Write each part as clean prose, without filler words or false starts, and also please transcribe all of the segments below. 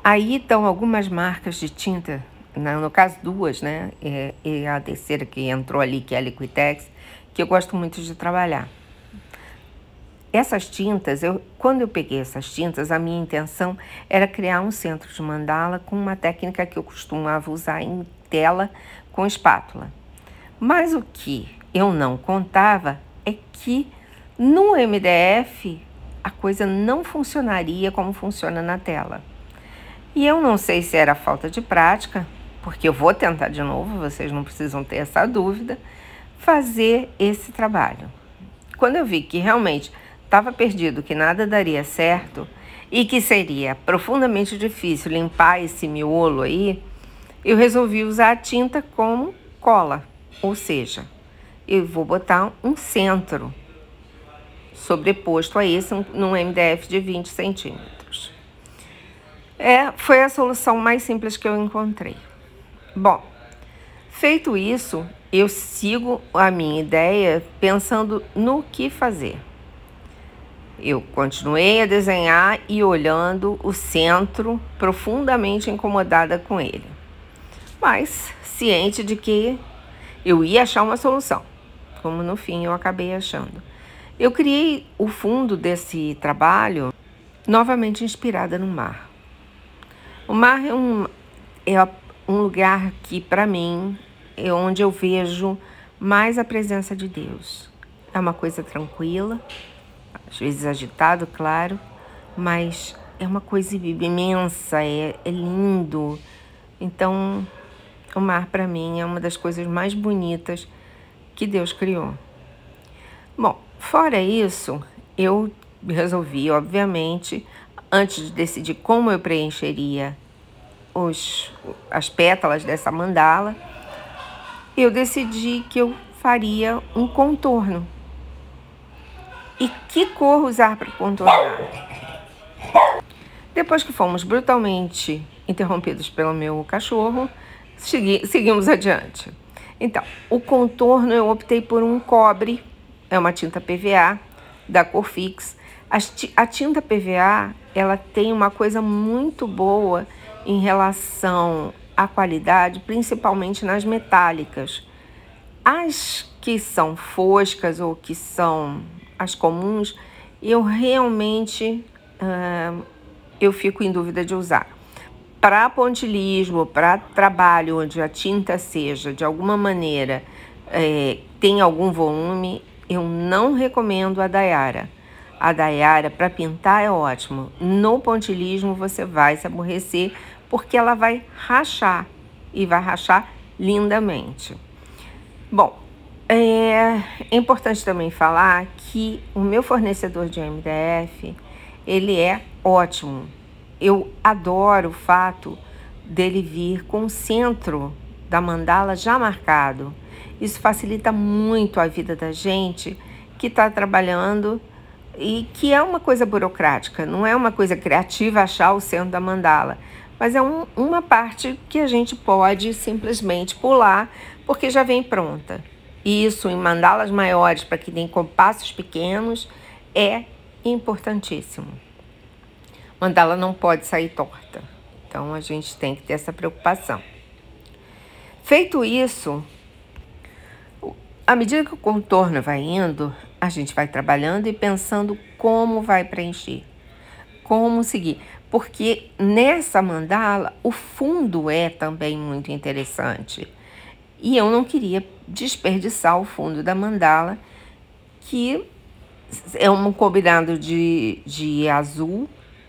Aí estão algumas marcas de tinta, no caso duas, né? E a terceira que entrou ali, que é a Liquitex, que eu gosto muito de trabalhar. Essas tintas, quando eu peguei essas tintas, a minha intenção era criar um centro de mandala com uma técnica que eu costumava usar em tela com espátula. Mas o que eu não contava é que no MDF a coisa não funcionaria como funciona na tela. E eu não sei se era falta de prática, porque eu vou tentar de novo, vocês não precisam ter essa dúvida, fazer esse trabalho. Quando eu vi que realmente estava perdido, que nada daria certo e que seria profundamente difícil limpar esse miolo aí, eu resolvi usar a tinta como cola, ou seja, eu vou botar um centro sobreposto a esse num MDF de 20 centímetros. Foi a solução mais simples que eu encontrei. Bom, feito isso, eu sigo a minha ideia pensando no que fazer. Eu continuei a desenhar e olhando o centro, profundamente incomodada com ele, mas ciente de que eu ia achar uma solução, como no fim eu acabei achando. Eu criei o fundo desse trabalho novamente inspirada no mar. O mar é um lugar que, para mim, é onde eu vejo mais a presença de Deus. É uma coisa tranquila, às vezes agitado, claro, mas é uma coisa imensa, é lindo. Então, o mar, para mim, é uma das coisas mais bonitas que Deus criou. Bom, fora isso, eu resolvi, obviamente, antes de decidir como eu preencheria as pétalas dessa mandala, eu decidi que eu faria um contorno. E que cor usar para contornar? Depois que fomos brutalmente interrompidos pelo meu cachorro, seguimos adiante. Então, o contorno eu optei por um cobre, é uma tinta PVA da Corfix. A tinta PVA, ela tem uma coisa muito boa em relação à qualidade, principalmente nas metálicas. As que são foscas ou que são as comuns, eu realmente eu fico em dúvida de usar. Para pontilhismo, para trabalho onde a tinta seja, de alguma maneira, tem algum volume, eu não recomendo a Daiara. A Daiara, para pintar, é ótimo. No pontilhismo, você vai se aborrecer, porque ela vai rachar, e vai rachar lindamente. Bom, é importante também falar que o meu fornecedor de MDF, ele é ótimo. Eu adoro o fato dele vir com o centro da mandala já marcado. Isso facilita muito a vida da gente que está trabalhando e que é uma coisa burocrática, não é uma coisa criativa achar o centro da mandala, mas é uma parte que a gente pode simplesmente pular porque já vem pronta. Isso em mandalas maiores para quem tem compassos pequenos é importantíssimo. Mandala não pode sair torta, então a gente tem que ter essa preocupação. Feito isso, à medida que o contorno vai indo, a gente vai trabalhando e pensando como vai preencher, como seguir. Porque nessa mandala, o fundo é também muito interessante. E eu não queria desperdiçar o fundo da mandala, que é um combinado de azul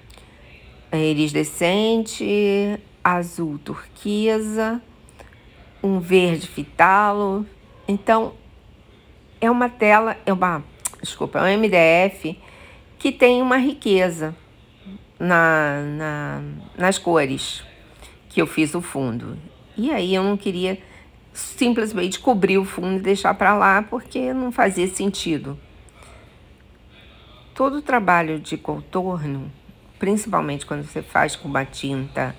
iridescente, azul turquesa, um verde fitalo. Então, é uma tela, é um MDF que tem uma riqueza nas cores que eu fiz o fundo. E aí eu não queria simplesmente cobrir o fundo e deixar para lá, porque não fazia sentido. Todo o trabalho de contorno, principalmente quando você faz com uma tinta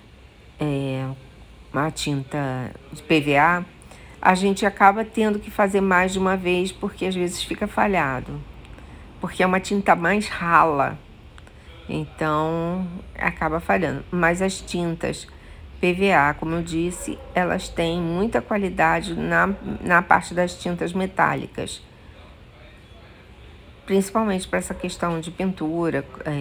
de PVA, a gente acaba tendo que fazer mais de uma vez, porque às vezes fica falhado. Porque é uma tinta mais rala. Então, acaba falhando. Mas as tintas PVA, como eu disse, elas têm muita qualidade na parte das tintas metálicas. Principalmente para essa questão de pintura,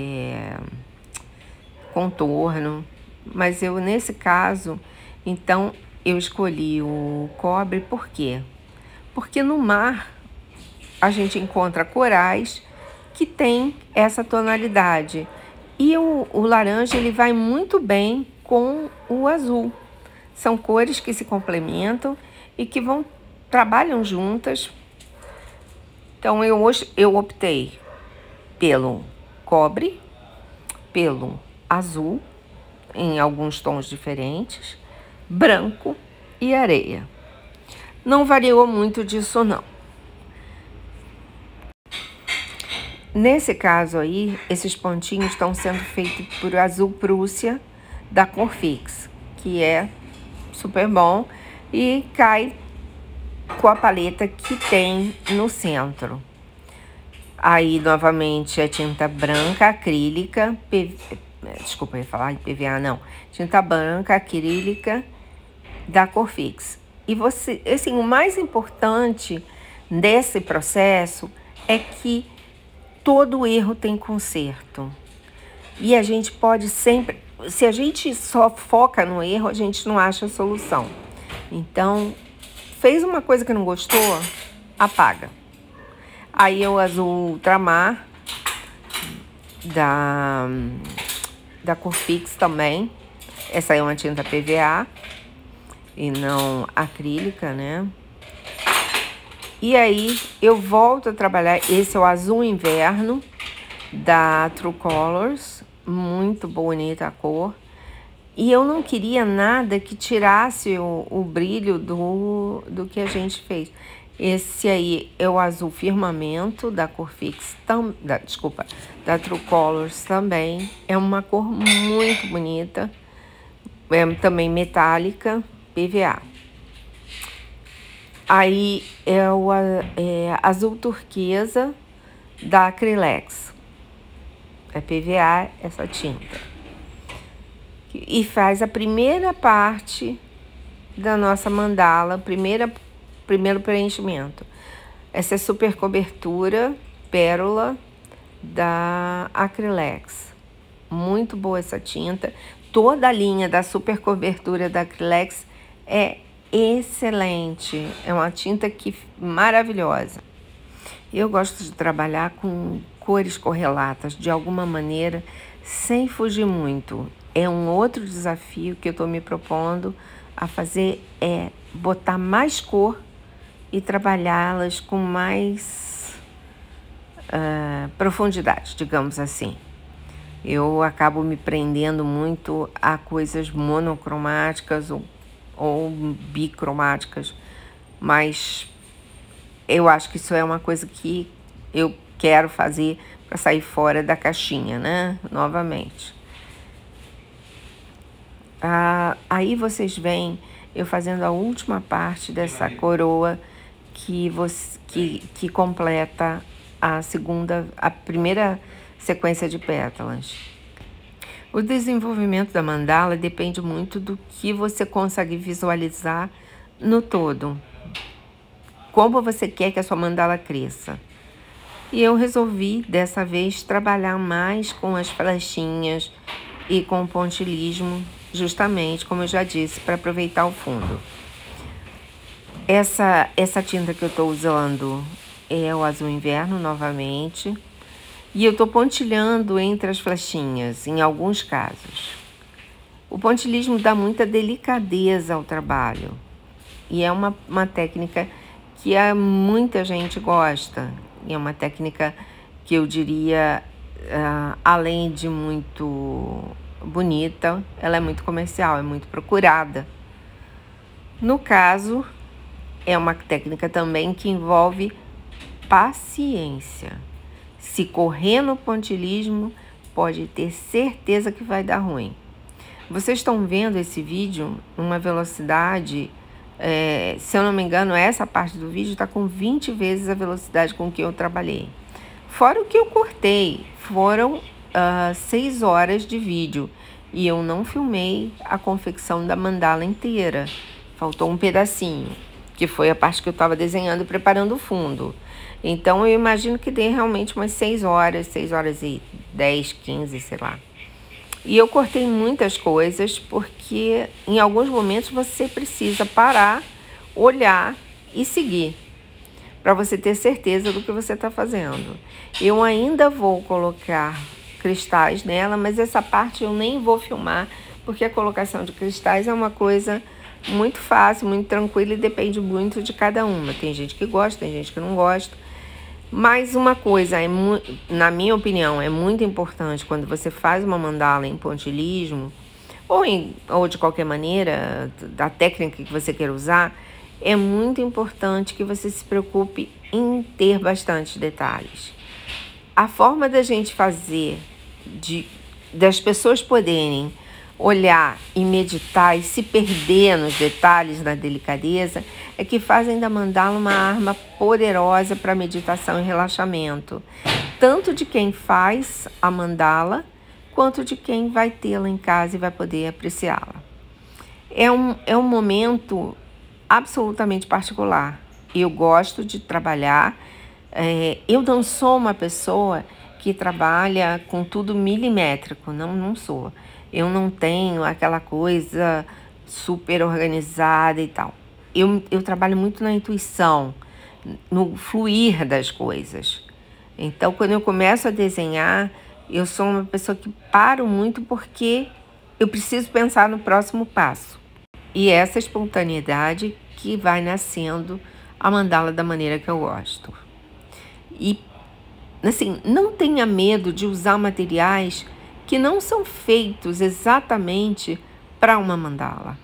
contorno. Mas eu, nesse caso, então, eu escolhi o cobre, por quê? Porque no mar a gente encontra corais que tem essa tonalidade. E o laranja, ele vai muito bem com o azul. São cores que se complementam e que trabalham juntas. Então, hoje eu optei pelo cobre, pelo azul, em alguns tons diferentes, branco e areia. Não variou muito disso, não. Nesse caso aí, esses pontinhos estão sendo feitos por azul Prússia da Corfix, que é super bom e cai com a paleta que tem no centro. Aí, novamente, a tinta branca acrílica, desculpa, eu ia falar PVA, não. Tinta branca acrílica da Corfix. E você, assim, o mais importante desse processo é que todo erro tem conserto. E a gente pode sempre... Se a gente só foca no erro, a gente não acha a solução. Então, fez uma coisa que não gostou, apaga. Aí o azul ultramar da Corfix também. Essa é uma tinta PVA e não acrílica, né? E aí eu volto a trabalhar, esse é o azul inverno da True Colors, muito bonita a cor. E eu não queria nada que tirasse o brilho do que a gente fez. Esse aí é o azul firmamento da Corfix, da True Colors também. É uma cor muito bonita, é também metálica, PVA. Aí é o azul turquesa da Acrylex. É PVA essa tinta. E faz a primeira parte da nossa mandala, primeiro preenchimento. Essa é super cobertura pérola da Acrylex. Muito boa essa tinta. Toda a linha da super cobertura da Acrylex é excelente. É uma tinta maravilhosa. Eu gosto de trabalhar com cores correlatas, de alguma maneira, sem fugir muito. É um outro desafio que eu estou me propondo a fazer, é botar mais cor e trabalhá-las com mais profundidade, digamos assim. Eu acabo me prendendo muito a coisas monocromáticas ou bicromáticas, mas eu acho que isso é uma coisa que eu quero fazer para sair fora da caixinha, né? Novamente. Aí vocês veem eu fazendo a última parte dessa coroa que completa a primeira sequência de pétalas. O desenvolvimento da mandala depende muito do que você consegue visualizar no todo. Como você quer que a sua mandala cresça. E eu resolvi, dessa vez, trabalhar mais com as flechinhas e com o pontilhismo, justamente, como eu já disse, para aproveitar o fundo. Essa tinta que eu estou usando é o azul inverno, novamente. E eu estou pontilhando entre as flechinhas, em alguns casos. O pontilhismo dá muita delicadeza ao trabalho. E é uma técnica que muita gente gosta. E é uma técnica que eu diria, além de muito bonita, ela é muito comercial, é muito procurada. No caso, é uma técnica também que envolve paciência. Se correr no pontilhismo, pode ter certeza que vai dar ruim. Vocês estão vendo esse vídeo numa velocidade, se eu não me engano, essa parte do vídeo está com 20 vezes a velocidade com que eu trabalhei. Fora o que eu cortei, foram 6 horas de vídeo e eu não filmei a confecção da mandala inteira. Faltou um pedacinho, que foi a parte que eu estava desenhando e preparando o fundo. Então, eu imagino que dê realmente umas 6 horas e 10, 15, sei lá. E eu cortei muitas coisas porque em alguns momentos você precisa parar, olhar e seguir, para você ter certeza do que você está fazendo. Eu ainda vou colocar cristais nela, mas essa parte eu nem vou filmar, porque a colocação de cristais é uma coisa muito fácil, muito tranquila e depende muito de cada uma. Tem gente que gosta, tem gente que não gosta. Mas uma coisa, na minha opinião, é muito importante quando você faz uma mandala em pontilhismo, ou de qualquer maneira, da técnica que você quer usar, é muito importante que você se preocupe em ter bastante detalhes. A forma da gente fazer, das pessoas poderem olhar e meditar e se perder nos detalhes, na delicadeza, é que fazem da mandala uma arma poderosa para meditação e relaxamento, tanto de quem faz a mandala, quanto de quem vai tê-la em casa e vai poder apreciá-la. É um momento absolutamente particular. Eu gosto de trabalhar, eu não sou uma pessoa que trabalha com tudo milimétrico, não sou. Eu não tenho aquela coisa super organizada e tal. Eu trabalho muito na intuição, no fluir das coisas. Então, quando eu começo a desenhar, eu sou uma pessoa que paro muito porque eu preciso pensar no próximo passo. E é essa espontaneidade que vai nascendo a mandala da maneira que eu gosto. E, assim, não tenha medo de usar materiais que não são feitos exatamente para uma mandala.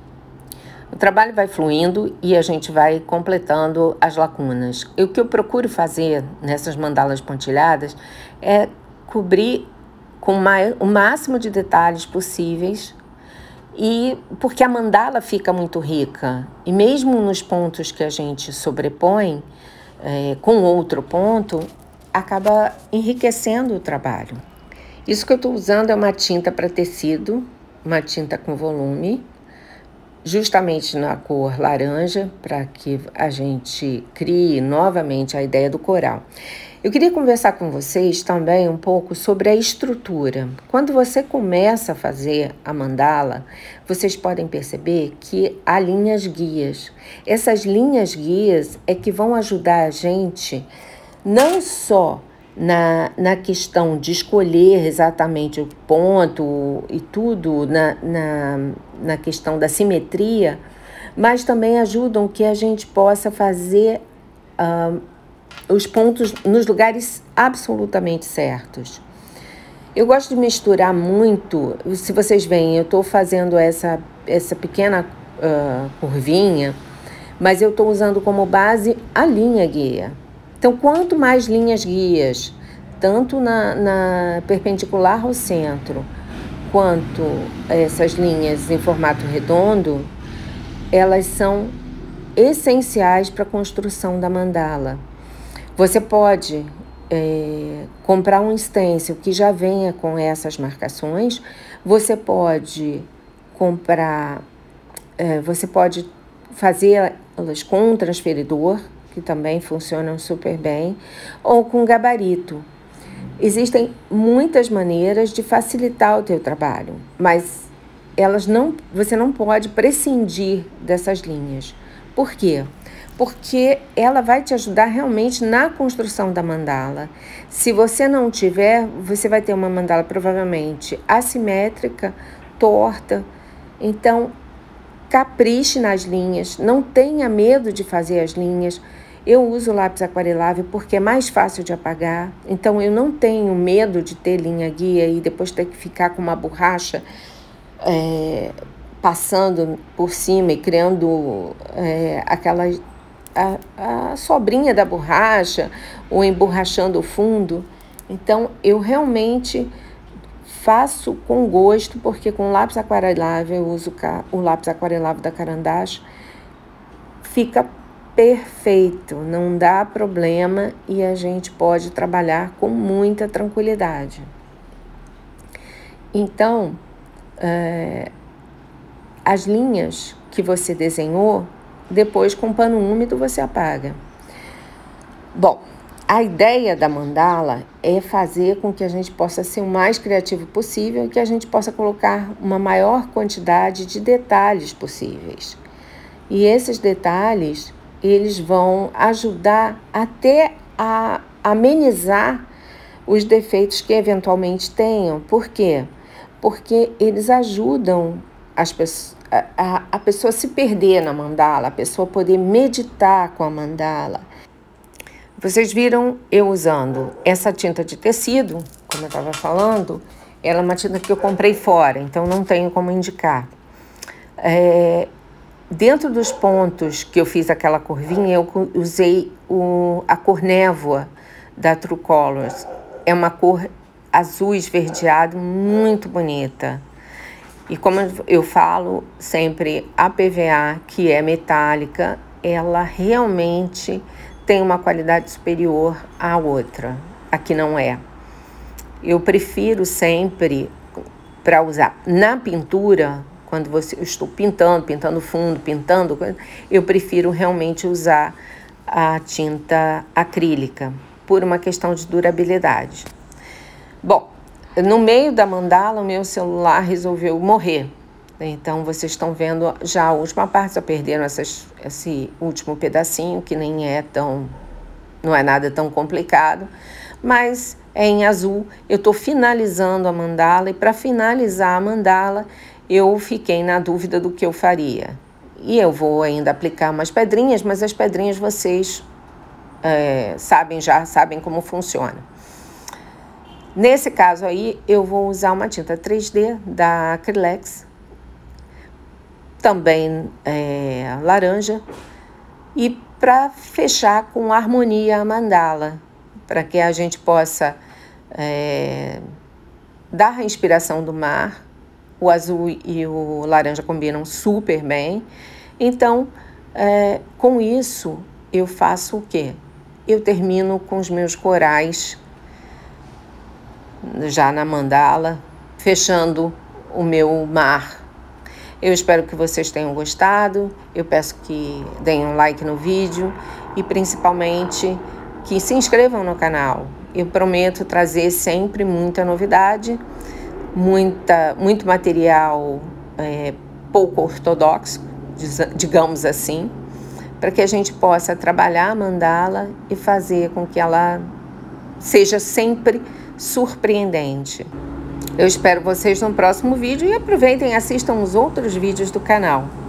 O trabalho vai fluindo e a gente vai completando as lacunas. E o que eu procuro fazer nessas mandalas pontilhadas é cobrir com o máximo de detalhes possíveis, e porque a mandala fica muito rica. E mesmo nos pontos que a gente sobrepõe com outro ponto, acaba enriquecendo o trabalho. Isso que eu estou usando é uma tinta para tecido, uma tinta com volume, justamente na cor laranja, para que a gente crie novamente a ideia do coral. Eu queria conversar com vocês também um pouco sobre a estrutura. Quando você começa a fazer a mandala, vocês podem perceber que há linhas guias. Essas linhas guias é que vão ajudar a gente não só na questão de escolher exatamente o ponto e tudo, na questão da simetria, mas também ajudam que a gente possa fazer os pontos nos lugares absolutamente certos. Eu gosto de misturar muito. Se vocês veem, eu estou fazendo essa pequena curvinha, mas eu estou usando como base a linha guia. Então, quanto mais linhas guias, tanto na perpendicular ao centro, quanto essas linhas em formato redondo, elas são essenciais para a construção da mandala. Você pode comprar um stencil que já venha com essas marcações. Você pode comprar, você pode fazê-las com um transferidor, que também funcionam super bem, ou com gabarito. Existem muitas maneiras de facilitar o teu trabalho, mas você não pode prescindir dessas linhas. Por quê? Porque ela vai te ajudar realmente na construção da mandala. Se você não tiver, você vai ter uma mandala provavelmente assimétrica, torta. Então, capriche nas linhas, não tenha medo de fazer as linhas. Eu uso lápis aquarelável porque é mais fácil de apagar, então eu não tenho medo de ter linha guia e depois ter que ficar com uma borracha passando por cima e criando a sobrinha da borracha ou emborrachando o fundo. Então, eu realmente faço com gosto, porque com lápis aquarelável, eu uso o lápis aquarelável da Caran d'Ache, fica perfeito, não dá problema e a gente pode trabalhar com muita tranquilidade. Então, as linhas que você desenhou, depois com pano úmido você apaga. Bom, a ideia da mandala é fazer com que a gente possa ser o mais criativo possível e que a gente possa colocar uma maior quantidade de detalhes possíveis. E esses detalhes, eles vão ajudar até a amenizar os defeitos que eventualmente tenham. Por quê? Porque eles ajudam a pessoa se perder na mandala, a pessoa poder meditar com a mandala. Vocês viram eu usando essa tinta de tecido, como eu estava falando, ela é uma tinta que eu comprei fora, então não tenho como indicar. Dentro dos pontos que eu fiz aquela curvinha, eu usei a cor névoa da True Colors. É uma cor azul esverdeado, muito bonita. E como eu falo sempre, a PVA, que é metálica, ela realmente tem uma qualidade superior à outra. Aqui não é. Eu prefiro sempre, para usar na pintura, quando eu estou pintando fundo, eu prefiro realmente usar a tinta acrílica, por uma questão de durabilidade. Bom, no meio da mandala, o meu celular resolveu morrer. Então, vocês estão vendo já a última parte, já perderam esse último pedacinho, que não é nada tão complicado, mas é em azul. Eu estou finalizando a mandala e para finalizar a mandala, eu fiquei na dúvida do que eu faria. E eu vou ainda aplicar umas pedrinhas, mas as pedrinhas vocês já sabem como funciona. Nesse caso aí, eu vou usar uma tinta 3D da Acrylex, também laranja, e para fechar com harmonia a mandala, para que a gente possa dar a inspiração do mar. O azul e o laranja combinam super bem. Então, com isso, eu faço o quê? Eu termino com os meus corais já na mandala, fechando o meu mar. Eu espero que vocês tenham gostado. Eu peço que deem um like no vídeo e principalmente que se inscrevam no canal. Eu prometo trazer sempre muita novidade, muito material pouco ortodoxo, digamos assim, para que a gente possa trabalhar a mandala e fazer com que ela seja sempre surpreendente. Eu espero vocês no próximo vídeo e aproveitem e assistam os outros vídeos do canal.